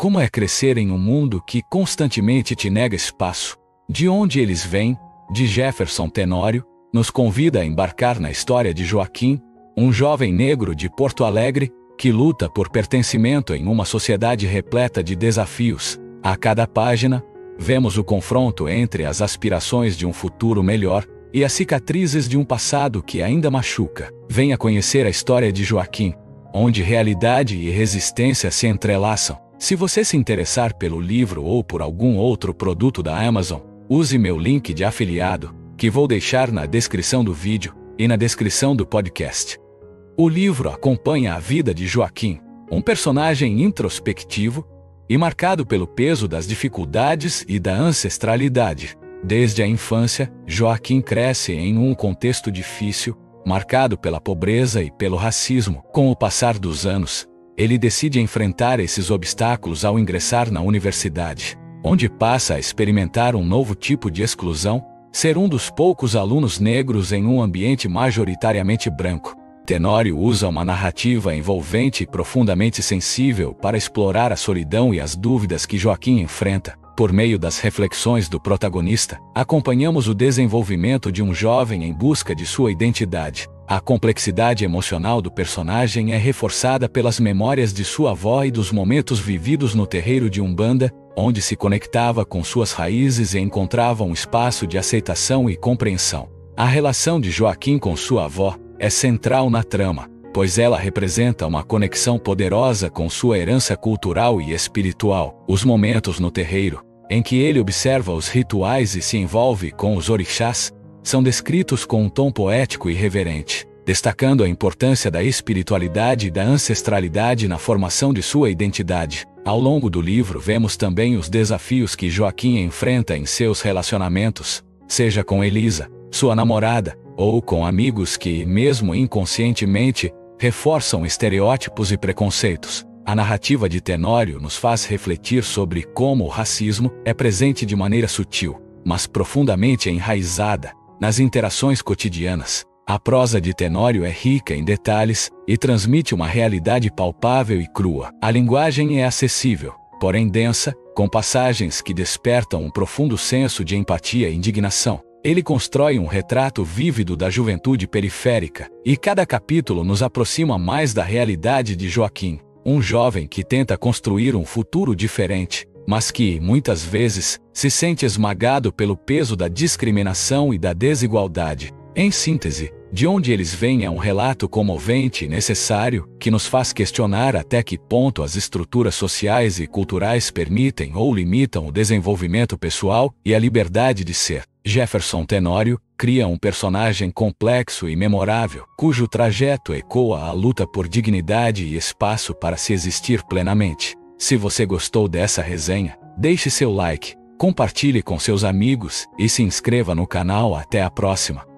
Como é crescer em um mundo que constantemente te nega espaço? De onde eles vêm, de Jefferson Tenório, nos convida a embarcar na história de Joaquim, um jovem negro de Porto Alegre que luta por pertencimento em uma sociedade repleta de desafios. A cada página, vemos o confronto entre as aspirações de um futuro melhor e as cicatrizes de um passado que ainda machuca. Venha conhecer a história de Joaquim, onde realidade e resistência se entrelaçam. Se você se interessar pelo livro ou por algum outro produto da Amazon, use meu link de afiliado, que vou deixar na descrição do vídeo e na descrição do podcast. O livro acompanha a vida de Joaquim, um personagem introspectivo e marcado pelo peso das dificuldades e da ancestralidade. Desde a infância, Joaquim cresce em um contexto difícil, marcado pela pobreza e pelo racismo. Com o passar dos anos, ele decide enfrentar esses obstáculos ao ingressar na universidade, onde passa a experimentar um novo tipo de exclusão, ser um dos poucos alunos negros em um ambiente majoritariamente branco. Tenório usa uma narrativa envolvente e profundamente sensível para explorar a solidão e as dúvidas que Joaquim enfrenta. Por meio das reflexões do protagonista, acompanhamos o desenvolvimento de um jovem em busca de sua identidade. A complexidade emocional do personagem é reforçada pelas memórias de sua avó e dos momentos vividos no terreiro de Umbanda, onde se conectava com suas raízes e encontrava um espaço de aceitação e compreensão. A relação de Joaquim com sua avó é central na trama, pois ela representa uma conexão poderosa com sua herança cultural e espiritual. Os momentos no terreiro, em que ele observa os rituais e se envolve com os orixás, são descritos com um tom poético e reverente, destacando a importância da espiritualidade e da ancestralidade na formação de sua identidade. Ao longo do livro vemos também os desafios que Joaquim enfrenta em seus relacionamentos, seja com Elisa, sua namorada, ou com amigos que, mesmo inconscientemente, reforçam estereótipos e preconceitos. A narrativa de Tenório nos faz refletir sobre como o racismo é presente de maneira sutil, mas profundamente enraizada, nas interações cotidianas. A prosa de Tenório é rica em detalhes e transmite uma realidade palpável e crua. A linguagem é acessível, porém densa, com passagens que despertam um profundo senso de empatia e indignação. Ele constrói um retrato vívido da juventude periférica, e cada capítulo nos aproxima mais da realidade de Joaquim, um jovem que tenta construir um futuro diferente, mas que, muitas vezes, se sente esmagado pelo peso da discriminação e da desigualdade. Em síntese, De onde eles vêm é um relato comovente e necessário, que nos faz questionar até que ponto as estruturas sociais e culturais permitem ou limitam o desenvolvimento pessoal e a liberdade de ser. Jefferson Tenório cria um personagem complexo e memorável, cujo trajeto ecoa a luta por dignidade e espaço para se existir plenamente. Se você gostou dessa resenha, deixe seu like, compartilhe com seus amigos e se inscreva no canal. Até a próxima.